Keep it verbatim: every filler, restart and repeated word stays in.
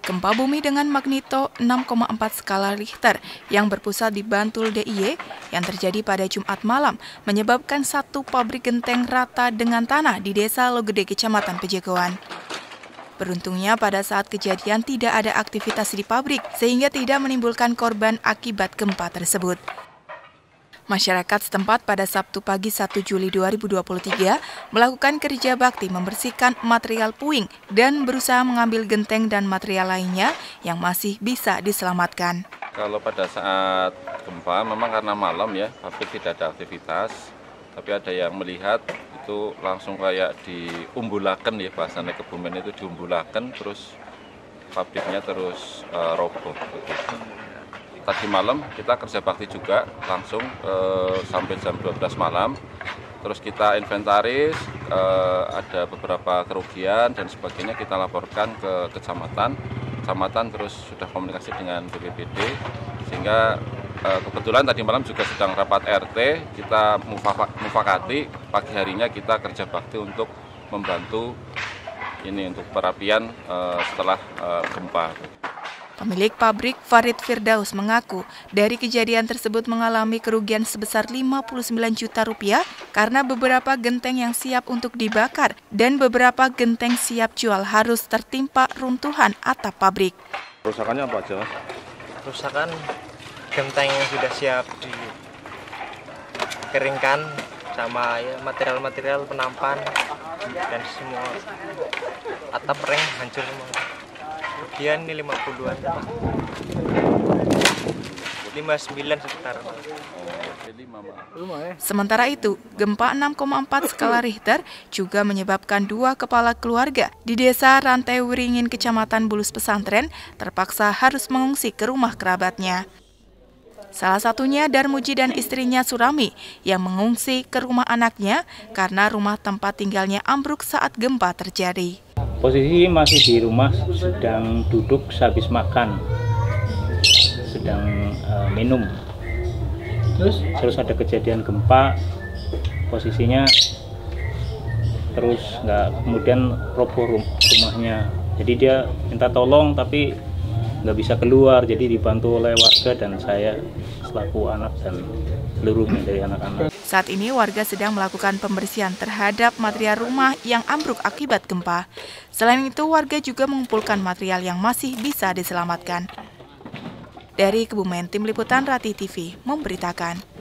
Gempa bumi dengan magnitudo enam koma empat skala Richter yang berpusat di Bantul D I Y yang terjadi pada Jumat malam menyebabkan satu pabrik genteng rata dengan tanah di Desa Logede, Kecamatan Pejagoan. Beruntungnya pada saat kejadian tidak ada aktivitas di pabrik sehingga tidak menimbulkan korban akibat gempa tersebut. Masyarakat setempat pada Sabtu pagi satu Juli dua ribu dua puluh tiga melakukan kerja bakti membersihkan material puing dan berusaha mengambil genteng dan material lainnya yang masih bisa diselamatkan. Kalau pada saat gempa memang karena malam ya, pabrik tidak ada aktivitas, tapi ada yang melihat itu langsung kayak diumbulaken ya, bahasanya Kebumen itu diumbulaken, terus pabriknya terus uh, roboh. Begitu. Tadi malam kita kerja bakti juga langsung eh, sampai jam dua belas malam. Terus kita inventaris, eh, ada beberapa kerugian dan sebagainya kita laporkan ke kecamatan. Kecamatan terus sudah komunikasi dengan B P B D sehingga eh, kebetulan tadi malam juga sedang rapat R T. Kita mufakati pagi harinya kita kerja bakti untuk membantu ini untuk perapian eh, setelah eh, gempa. Pemilik pabrik Farid Firdaus mengaku dari kejadian tersebut mengalami kerugian sebesar lima puluh sembilan juta rupiah karena beberapa genteng yang siap untuk dibakar dan beberapa genteng siap jual harus tertimpa runtuhan atap pabrik. Kerusakannya apa aja, Mas? Kerusakan genteng yang sudah siap dikeringkan sama ya, material-material penampan dan semua atap reng hancur semua. Kemudian ini lima puluhan, lima puluh sembilan sekitar. Sementara itu, gempa enam koma empat skala Richter juga menyebabkan dua kepala keluarga di Desa Rantai Wiringin, Kecamatan Bulus Pesantren terpaksa harus mengungsi ke rumah kerabatnya. Salah satunya Darmuji dan istrinya Surami yang mengungsi ke rumah anaknya karena rumah tempat tinggalnya ambruk saat gempa terjadi. Posisi masih di rumah, sedang duduk sehabis makan, sedang uh, minum. Terus terus ada kejadian gempa, posisinya terus nggak, kemudian roboh rum rumahnya. Jadi dia minta tolong tapi nggak bisa keluar, jadi dibantu oleh warga dan saya selaku anak dan seluruhnya dari anak-anak. Saat ini warga sedang melakukan pembersihan terhadap material rumah yang ambruk akibat gempa. Selain itu, warga juga mengumpulkan material yang masih bisa diselamatkan. Dari Kebumen, Tim Liputan Rati T V memberitakan.